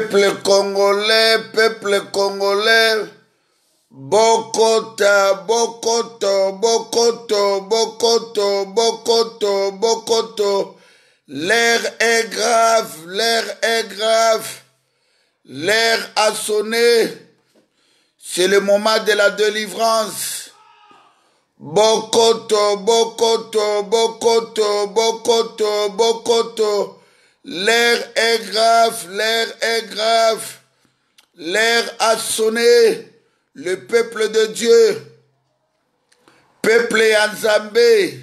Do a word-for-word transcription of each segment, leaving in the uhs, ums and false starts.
Peuple congolais, peuple congolais, Bokota, Bokoto, Bokoto, Bokoto, Bokoto, Bokoto. L'air est grave, l'air est grave, l'air a sonné. C'est le moment de la délivrance. Bokoto, Bokoto, Bokoto, Bokoto, Bokoto. L'air est grave, l'air est grave. L'air a sonné. Le peuple de Dieu. Peuple Yanzambé.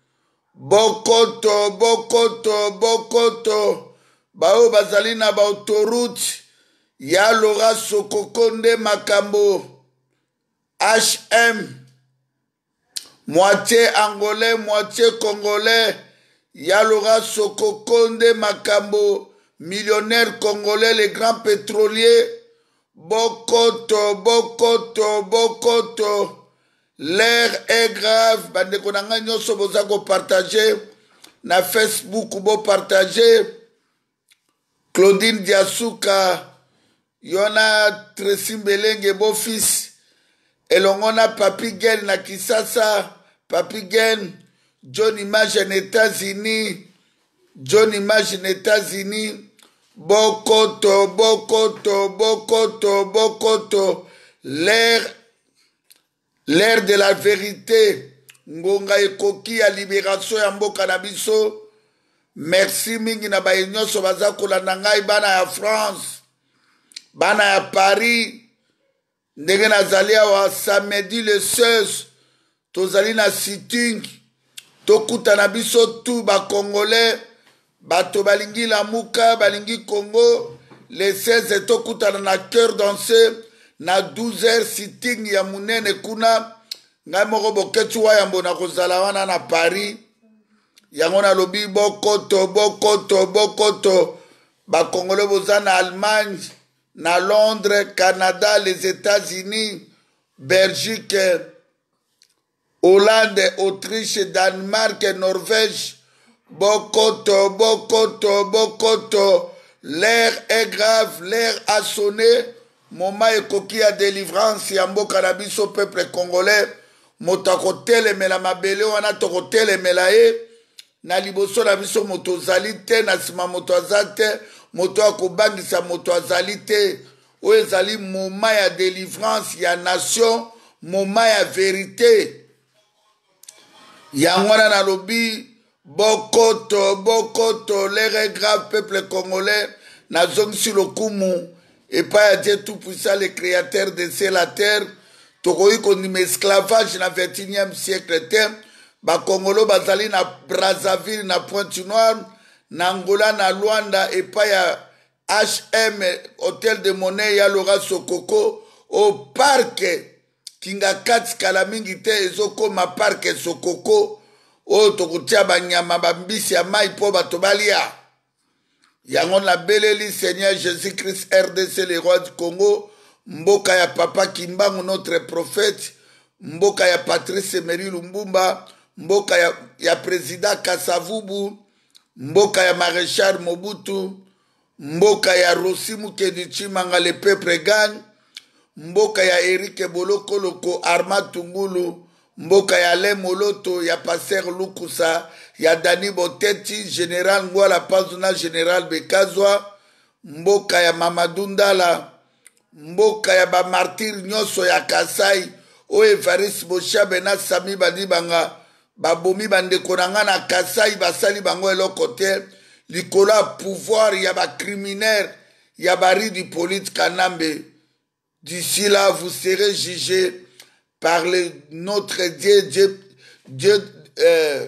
Bokoto, Bokoto, Bokoto. Bao bazalina ba autoroute. Ya Laura Sokokonde Makambo. H M. Moitié angolais, moitié congolais. Yalora Sokokonde Makambo, millionnaire congolais, les grands pétroliers. Bokoto, Bokoto, Bokoto. L'air est grave. Bande konanga nyoso bozako partager. Na Facebook bo partager. Claudine Diasuka. Yona Tracy Mbelenge bo fils. Elongona Papi Gen na Kisasa. Papi Gen. John Image en États-Unis. John Image en États-Unis. Bokoto, Bokoto, Bokoto, Bokoto. L'air, l'air de la vérité. Ngonga ekoki ya libération ya mboka na biso. Merci mingi na bayenyoso bazakola na ngai bana ya France. Bana ya Paris. Ndenge nazali awa samedi le seize. Tozali na sitting. Tokuta na biso tout ba congolais. Bato balingi la muka, balingi Congo. Le seize tokuta na cœur dansé. Na douze heures sitting ya munene kuna. Ngai moko boketu wa yambo na kozala wana na Paris. Yango na lobi bokoto, bokoto, bokoto. Ba congolais boza na Allemagne. Na Londres, Canada, les États-Unis, Belgique, Hollande, Autriche, Danemark, Norvège. Bokoto, Bokoto, Bokoto. L'air est grave, l'air a sonné. Moma ekoki ya délivrance ya mboka na biso peuple congolais. Moto akotelemela mabele wana tokotelemela ye. Na liboso na biso moto ozali te, na sima moto aza te. Moto akobangisa moto azali te. Oyo ezali moma ya délivrance ya nation, moma ya vérité. Yangwana na lobi Bokoto, Bokoto, l'air est grave peuple congolais. Nazongisi lokumu et pas Dieu tout puissant, le créateur de ciel la terre. Tokoyi kondima esclavage na vingt et unième siècle te. Ba Congolo bazali na Brazzaville na Pointe-Noire. Na Angola na Luanda et pas ya H M hôtel de monnaie ya Laura Sokoko au parc Kingakati Kalamingi te ezokoma parc Sokoko o tokutia banyama bambisi ya mai po bato balia. Yango na beleli Seigneur Jésus-Christ R D C le roi du Congo. Mboka ya Papa Kimbangu notre prophète. Mboka ya Patrice Emery Lumbumba. Mboka ya, ya président Kasavubu. Mboka ya Maréchal Mobutu. Mboka ya Rossi Mukendi Chimanga le peuple gagne. Mboka ya Eric Boloko Loko Arma Tungulu. Mboka ya Le Moloto ya Passer Lukusa. Ya Dani Boteti Général Ngwala Pazuna Général Bekazwa. Mboka ya Mamadou Ndala. Mboka ya ba martyr nyoso ya Kasai. O Evaris Boshabe na Sami Bandibanga. Babomi bandeko nanga na Kasai basali bango eloko te. Likola pouvoir ya ba criminel ya bari du politique Kanambe. D'ici là vous serez jugés par le, notre Dieu Dieu Dieu euh,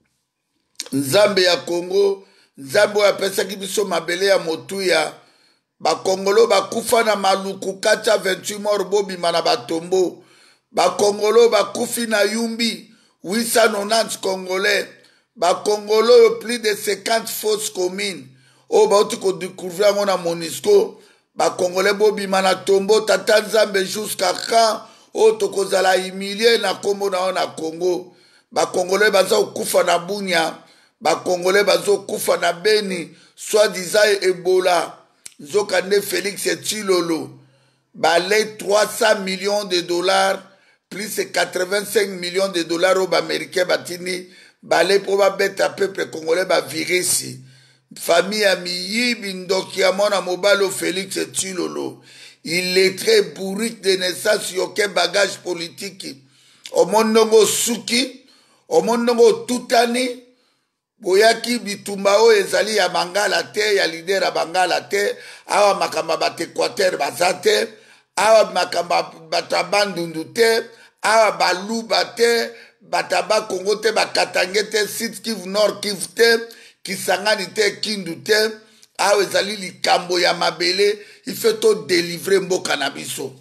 Nzambe ya Congo. Nzambe ya pesa ki biso mabele ya motuya. Ba Congolo ba kufa na maluku kacha vingt-huit morts bobi mana batombo. Ba Congolo ba kufi na Yumbi. huit cent quatre-vingt-dix Congolais. Ba Congolo plus de cinquante fausses communes. Oh ba oti ko découvrir ngona Monisco. Ba Congolais bobi mana tombo tata Nzambe jusqu'à quand oh tokozala humilié na kombo na na Congo. Ba Congolais baza kufa na Bunya. Ba Congolais bazo kufa na Beni. Soit disant Ebola. Nzokande Félix Tshilolo balé trois cents millions de dollars plus quatre-vingt-cinq millions de dollars aux Américains batini balé pour ba beta peuple congolais ba virisi famille ami bindoki amona mobalo Félix Tshilolo il est très bourrique de naissance yoke bagage politique au mondongo suki au mondongo tutani boyaki bitumba o ezali ya bangala te ya leader ya bangala te awa makamba bate Équateur baza te awa makamba bata bandundu te awa baluba te bataba Congo te bakatange te Sud Kivu Nord Kivu te Kisangani te Kindu te awa ezali likambo ya mabele il fait to délivrer mboka na biso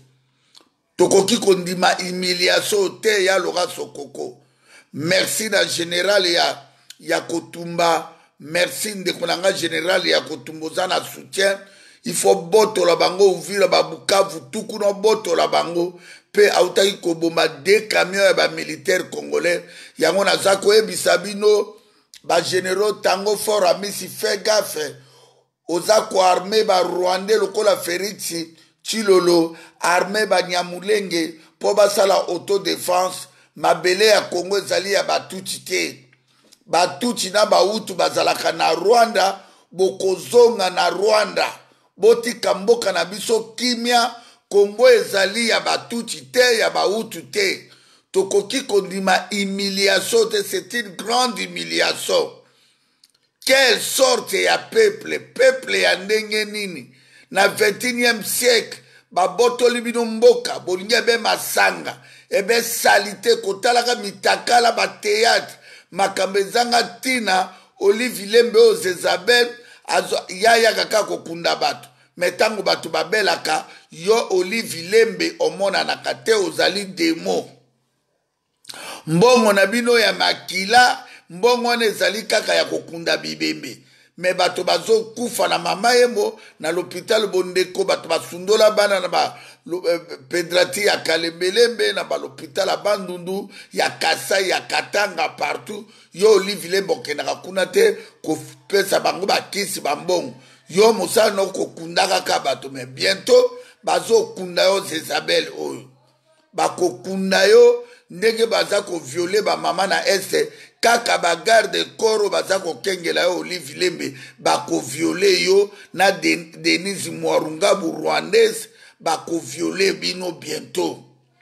tokoki kondima humiliation te ya Laurent Sokoko merci na général ya ya Kotumba merci ndekonanga général ya Kotumba zana soutien il faut boto la bango ouvrir ba Bukavu tuku no boto la bango pe autaki kobomba deux camions ya ba militaire congolais yango na zako ebisa bino ba généraux tango fort amisi fait gaffe ozako armée ba Rwandais lokola Félix Tshilolo armée ba Nyamulenge po basala autodéfense mabele ya Congo ezali ya batuti te batuti na bautu bazalaka na Rwanda bokozonga na Rwanda botika mboka na biso kimia Congo ezali ya batuti te ya bautu te tokoki kondima humiliation te c'est une grande humiliation quelle sorte ya peuple peuple ya ndenge nini na vingt et unième siècle babotoli bino mboka bolingi ebe masanga ebe salite kotalaka mitakala ba théâtre makambo ezanga tina Olive Lembe o Zezabel yaya kaka kokunda bato metango bato babelaka yo Olive Lembe omonanaka te ozali demo mbongo na bino ya makila mbongo wana ezali kaka ya kokunda bibembe me bato bazokufa na mama yembo na l'hôpital Bondeko bato basundola bana na ba pedrati ya Kalembelembe na ba l'hôpital ya Bandundu ya Kasai ya Katanga partout yo Olive Lembe okendaka kuna te kopesa bango bakisi bambongo yo mosala no kokundaka ka bato me bientôt bazokunda yo Zezabel oyo bakokunda yo ndenge baza koviole bamama na este kaka bagarde koro baza kokengela yo Olive Lembe bakoviole yo na Denise Mwarungabu Rwandaise bakoviole bino bientôt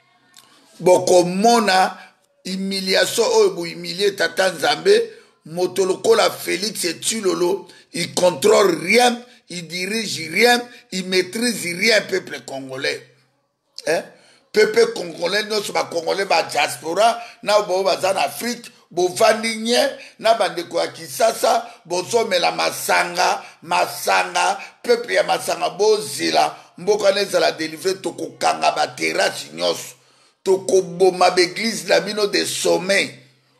bokomona humiliation oyo bohumilie tata Nzambe moto lokola Félix Tshilolo il contrôle rien il dirige rien il maîtrise rien peuple congolais hein peuple congolais nyonso bacongolais ba diaspora na bao baza na Afrique bovandi nye na bandeko ya Kisasa bozomela masanga masanga peuple ya masanga bozila mboka nezala délivrer tokokanga baterasi nyonso tokoboma beglise na bino de sommet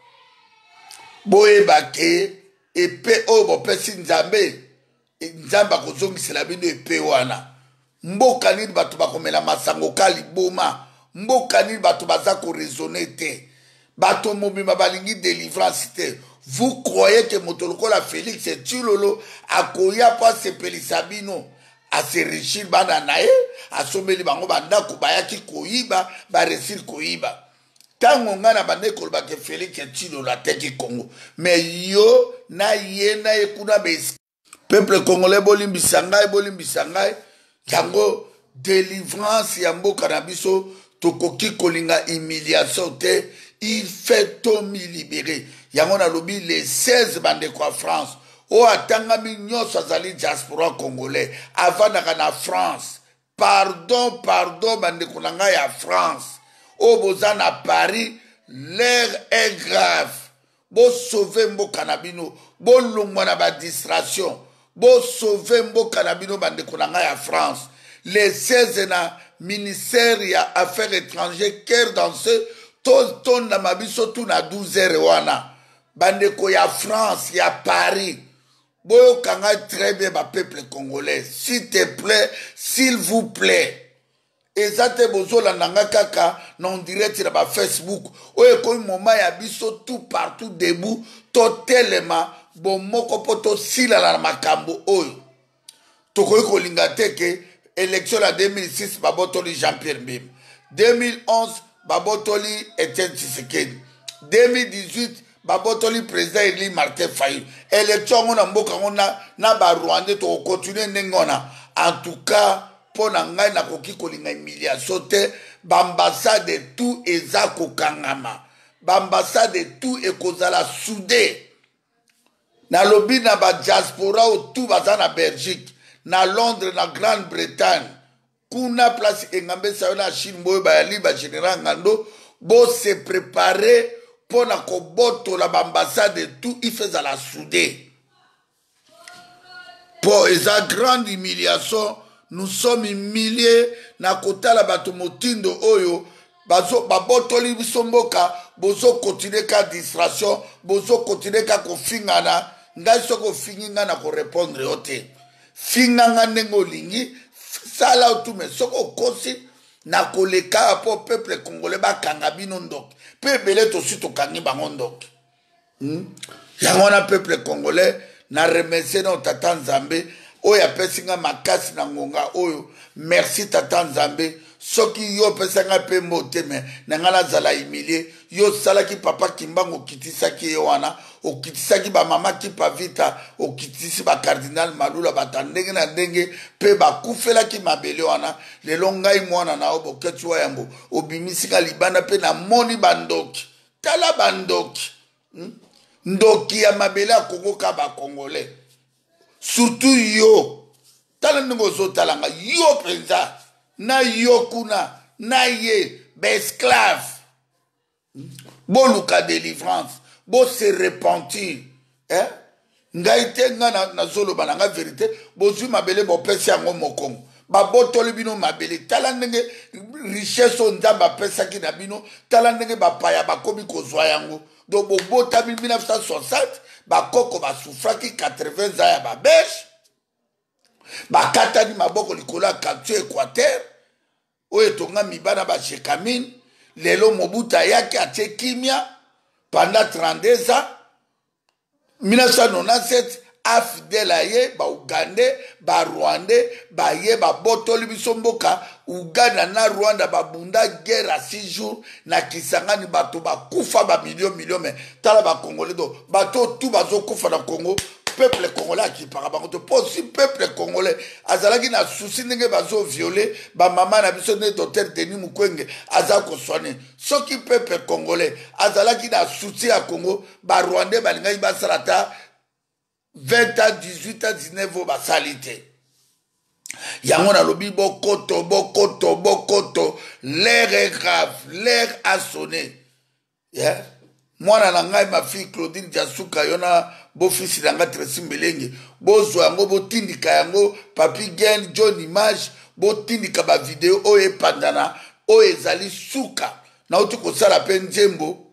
boyeba ke epe oyo bopesi Nzambe Nzambe akozongisela bino epe wana mboka nini bato bakomela masango ka liboma mboka nini bato baza koraisonne te bato mobima balingi délivrance te vous croyez que moto lokola Félix Tshilolo akoya po asepelisa bino aserishir bana na ye asomeli bango bandako bayaki koyiba baresir koyiba tango nga na bande koloba ke Félix Tshilolo ateki Congo mais yo na ye na ye kuna besi peuple congolais bolimbisa ngai bolimbisa ngai yango délivrance ya mboka na biso tokoki kolinga humiliation te il fait to mi libéré yango na lobi les seize bandeko ya France o atangami nyonso azali diaspora congolais avandaka na France pardon pardon bandeko na ngai ya France o boza na Paris l'air est grave bosauve mboka na bino bolongwa na badistraction bosauve mboka na bino bandeko na ngai ya France les seize na ministère ya affaires étrangères cœur dans ce ton na mabiso tu na douze heures wana bandeko ya France ya Paris boyokanga très bien ba peuple congolais s'il te plaît s'il vous plaît ezate bozolanda nga kaka na direct na ba Facebook oyo ekomi moma ya biso tout partout debout totelema bomoko po tosilala na makambo oyo tokoki kolinga te ke élection la deux mille six babotoli Jean-Pierre Mbemba, deux mille onze babotoli Etienne Tshisekedi, deux mille dix-huit babotoli président Eli Martin Fayulu. Élection ngona mboka ngona na ba Rwanda to continuer ngona. En tout cas pour ngai na koki kolinga humiliation te, bambassade tout eza kokangama, bambassade tout ekozala soudé. Na lobby na ba diaspora ou tout baza na Belgique, na Londres, na Grande-Bretagne, kuna place engambe sa na Chine moyo ba yali ba général ngando, bo se préparer pour na koboto la ambassade tout il faisait la soudé. Pour esa grande humiliation, nous sommes humiliés na kota la bato motindo oyo bazo babotoli bisomboka bozo continuer ka distraction, bozo continuer ka kofingana. Ngai soko finginga na ko répondre ote finganga nengo lingi sala utume soko kosi na koleka po peuple congolais ba kanga bino ndok pe belé to sito kangi bango ndok hmm? Yango na peuple congolais na remercier no tata Nzambe oyo apesinga makasi na ngonga oyo. Merci tata Nzambe soki yo pesanga pe moteme na ngala zala humilié yo sala ki papa kimbango kitisa ki wana okitisaki ba mama ki pavita okitisi ba cardinal Malula batandenge na ndenge pe bakufela ki mabele wana lelo ngai mwana na oboketu wa yambo obimisika libanda pe na moni bandoki tala bandoki hmm? Ndoki ya mabele ya Congo ka ba congolais surtout yo tala ndingo zo talanga yo penza na yo kuna na ye be esclave boluka délivrance bo se repentir eh ngaite ngana na zolo bananga vérité bozui mabele bo pesi yango mokongo ba botoli bino mabele tala ndenge richesse onzamba pesa ki na bino tala ndenge ba paya ba komi kozwa yango donc bo bota mille neuf cent soixante ba koko ba souffraki quatre-vingts ans ya ba beche ba katani maboko likolo ya quartier Équateur oyo tonga mibana ba chekamine lelo Mobutu yaki atie kimia pendant trente-deux ans. mille neuf cent quatre-vingt-dix-sept afidèle aye ba Ougandais ba Rwandais ba ye ba botoli biso mboka Uganda na Rwanda ba bunda guerre à six jours na Kisangani bato ba kufa ba million million mais tala ba Congolais do bato tout bazo kufa na Congo. Peuple congolais qui parle bango to posi peuple congolais azalaki na souci ndenge bazo violer ba mama na biso ne docteur Denis Mukwege azako soigner soki peuple congolais azalaki na souci à Congo ba Rwandais balingai ba salata vingt ans dix-huit ans dix-neuf ans ba salité yango na lobi bokoto bokoto bokoto l'air est grave l'air a sonné yeah. Mwana na ngai ma fille Claudine Diasuka yona bo fils na nga Tracy Mbelenge bozwa yango botindika yango papi gen John Image botindika ba video oyo epandana oyo ezali suka na uti kosala pe nzembo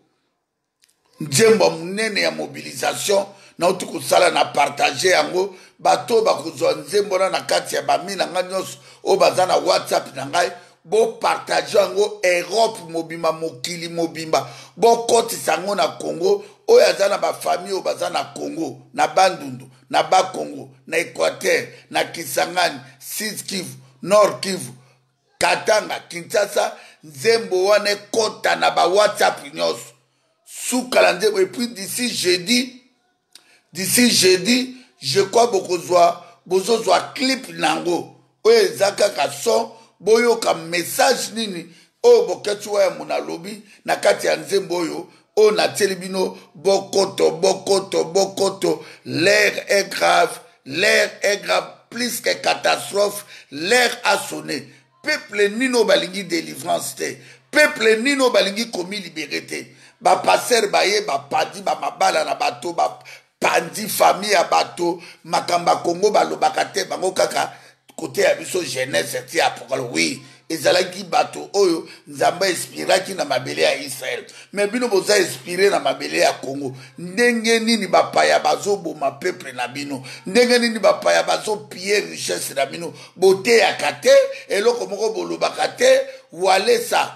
nzembo munene ya mobilisation na uti kosala na partager yango bato bakozwa nzembo na kati ya bami na nga nyonso oyo baza na WhatsApp na ngai bo partage yango Europe mobimba mokili mobimba bo kotisa yango na Congo oyo aza na ba famille oyo baza na Congo na Bandundu na ba Congo na Équateur na Kisangani Sud Kivu Nord Kivu Katanga Kinshasa nzembo wana kota na ba WhatsApp nyonso suka la nzembo. Et puis d'ici jeudi d'ici jeudi je crois bokozwa bozozwa clip nango oyo ezaka ka son boyoka message nini oyo boketu wa ya monalobi na kati ya nzembo oyo oyo na telebino bokoto bokoto bokoto. L'air est grave, l'air est grave plus que catastrophe, l'air a sonné. Peuple nino balingi délivrance te, peuple nino balingi komi liberté. Ba passer baye ba padi ba mabala na bato ba pandi famille ya bato makamba Congo balobaka te bango kaka côté ya biso jeunesse ti apokalo oui ezalaki bato oyo Nzamba inspiraki na mabele ya Israël mais bino boza inspiré na mabele ya Congo. Ndenge nini bapaya bazo boma peuple na bino, ndenge nini bapaya bazo piller richesse na bino bote ya kate eloko moko bolobaka te Walesa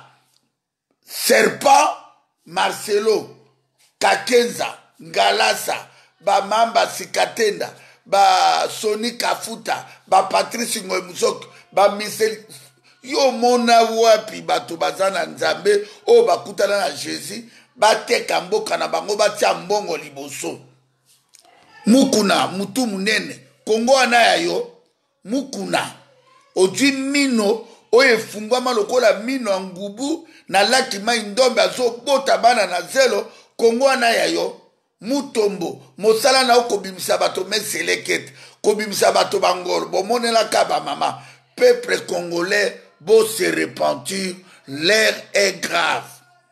Serpent Marcelo Kakenza Ngalasa Bamamba Sikatenda ba Soni Kafuta, ba Patrice Ngoemusok, ba Michel yo mona wapi bato bazana nzambe o bakutana na Jésus bateka mboka na bango batia mbongo liboso mukuna mutu munene Kongo anaya yo mukuna ojwi mino oye fungwama lokola mino ngubu na laki mai ndombe azo bota bana na zelo Kongo anaya yo mutombo mosala na okobimisa bato meselekete kobimisa bato bangolo bomonela kaba mama peuple congolais beau se repentir l'air est grave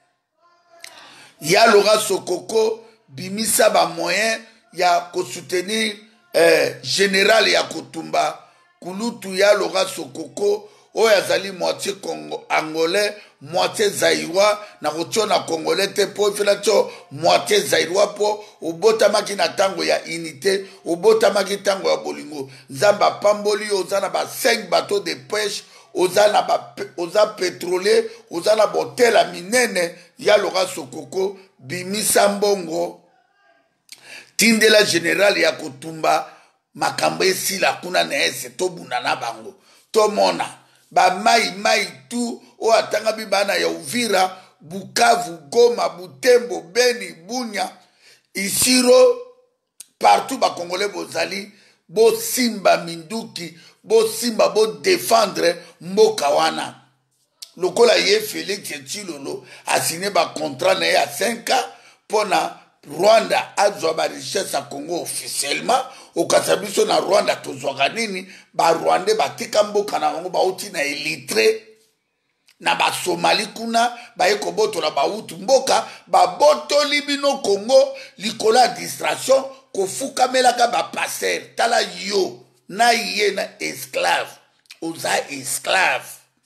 ya Laurent Sokoko bimisa ba moyen ya ko soutenir eh, général ya Kotumba kulutu ya Laurent Sokoko oyo azali moitié Congo angolais moitié zaïrois na kotiona congolais te po ifela tio moitié zaïrois po obotamaki na tango ya unité obotamaki tango ya bolingo nzamba pamboli ozana ba cinq bateaux de pêche ozana ba oza pétrolier ozana botela minene ya Laurent Sokoko bimisa mbongo tindela général ya Kotumba makambo esila kuna na ese tobuna na bango tomona ba mai mai tu o atanga bibana ya Uvira Bukavu Goma Butembo Beni Bunya Isiro partout ba Congolais bozali bo simba minduki bo simba bo défendre mboka wana lokola ye Félix Tshilolo a signé ba contrat na ya cinq ans pona Rwanda azwa ba richesse à Congo officiellement au kasabiso na Rwanda tozwaka nini ba Rwanda batika mboka na bango bauti na elitre na ba Somali kuna ba ekoboto na ba utu mboka ba boto libino Congo likola distraction kofuka melaka ba passer tala yo na ye na esclave oza esclave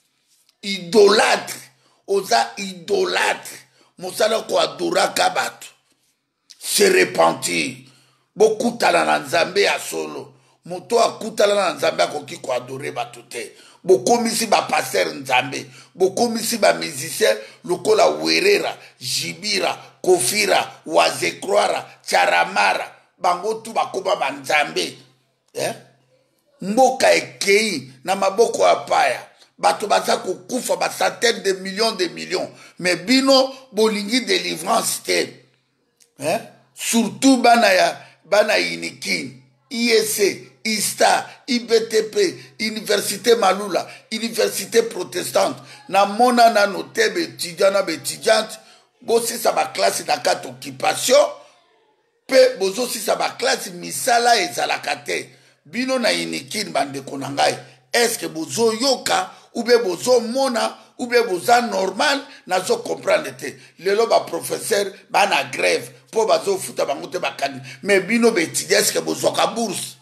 idolâtre oza idolâtre mosala ko adora kabatu se repentir bokutala na nzambe ya solo moto akutala na nzambe akoki ko adorer bato te bokomisi ba passer nzambe bokomisi ba musicien lokola Werera Jibira Kofira Wazekroara Charamara bango tu bakoba ba nzambe eh mboka ekei na maboko ya paya bato baza kokufa ba centaines de millions de millions mais bino bolingi délivrance te eh surtout bana ya bana Inikin I E C I S T A I B T P Université Malula Université protestante na mona na notebe étudiant na étudiante bosi sa ba classe na kati occupation pe bozo si sa ba classe misala ezalaka te bino na Inikin bande konangai est-ce que bozo yoka ou be bozo mona ou bien boza normal nazo comprendre te lelo ba professeur ba na grève po bazo futa bango te bakani mais bino betudier est-ce que bozo ka bourse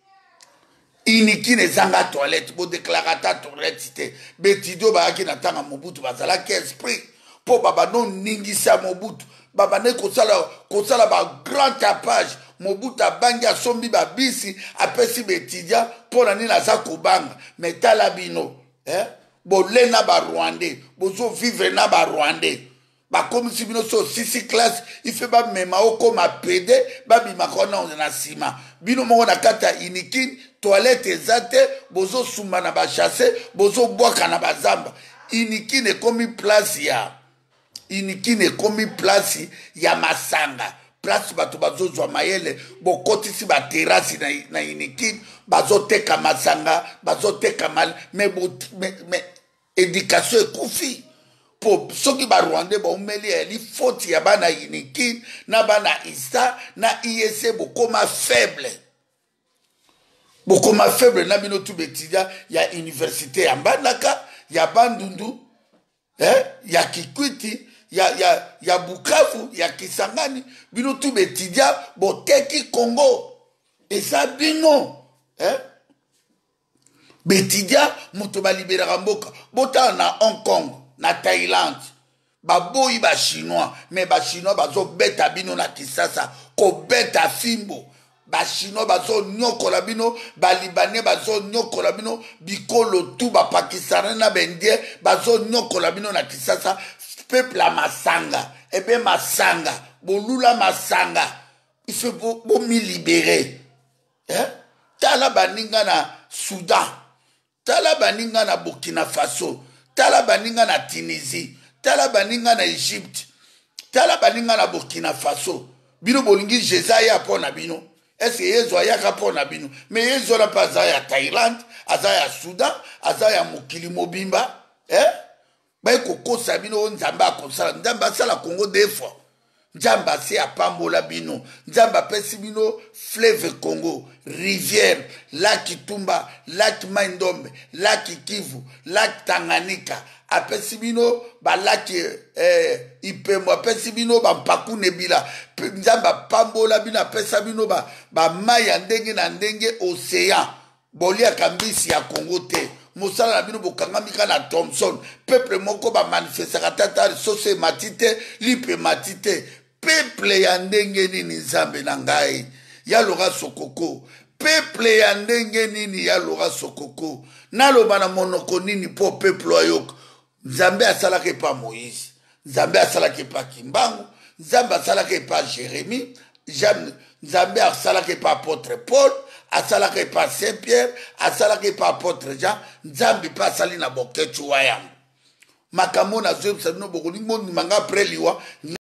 Iniki ne zanga toilette bo déclarata toilette te betudio ba ki na tanga Mobutu bazala ki esprit po baba non ningisa Mobutu baba ne kosala kosala ba grand tapage Mobutu abanga sombi ba bisi apesi betudia po na ni na za kobanga mais tala bino eh bolé na ba Rwandais bozo vivre na ba Rwandais ba comme si bino so six classe il fait ba mema oko ma pédé ba bima kona on na sima bino mo na kata Inikin toilette ezate bozo suma na ba chasser bozo boaka na ba zamba Inikin est comme place ya Inikin est comme place ya masanga place bato bazo zwa mayele bokotisi ba terrasse na, na Inikin bazo teka masanga bazo teka mal mais mais, mais éducation ekufi po soki ba Rwandais ba umeli eli faute ya bana Inikin na bana Isa na I E C bokoma faible bokoma faible na bino tu betidia ya université ya Mbandaka ya Bandundu eh ya Kikwiti ya ya ya Bukavu ya Kisangani bino tu betidia boteki Congo eza bino eh betidia muto ba libéra mboka bota na Hong Kong na Thaïlande baboyi ba chinois mais ba chinois bazo beta bino na Kisasa ko beta fimbo ba chinois bazo nyokola bino ba libanais bazo nyokola bino bikolo tu ba pakistanais na bendie bazo nyokola bino na Kisasa peuple la masanga ebe masanga bolula masanga il faut bo mi libérer eh? Tala baninga na Soudan, tala baninga na Burkina Faso, tala baninga na Tunisie, tala baninga na Egypte, tala baninga na Burkina Faso. Bino bolingi Jezaya pona bino. Est-ce que yezo ayaka pona bino? Mais yezo la pas ya Thaïlande, azaya Soudan, azaya mokili mobimba, eh? Ba ko sabino nzamba akosala, nzamba sala Congo deux fois. Nzamba se apambola bino, nzamba pesi bino fleuve Congo, rivière, lac Tumba, lac Maindombe, lac Kivu, lac Tanganyika, apesi bino ba lac eh, Ipembo, apesi bino ba Mpaku Nebila, nzamba pambola bino apesa bino ba ba mai ndenge na ndenge océan, bolia kambisi ya Congo te. Mosala na bino bokangamika na Thompson, peuple moko ba manifestaka tata sose matite, lipe matite. Peuple ya ndenge nini Nzambe na ngai ya loga sokoko, peuple ya ndenge nini ya loga sokoko, naloba na monoko nini po peuple ayoko. Nzambe asalaka pa Moïse, Nzambe asalaka pa Kimbangu, Nzambe asalaka pa Jérémie, Nzambe asalaka pa apôtre Paul, asalaka pa Saint Pierre, asalaka pa apôtre Jean, Nzambe pa sali na boketu wayam makamona zo sabino bokoni moni manga preliwa.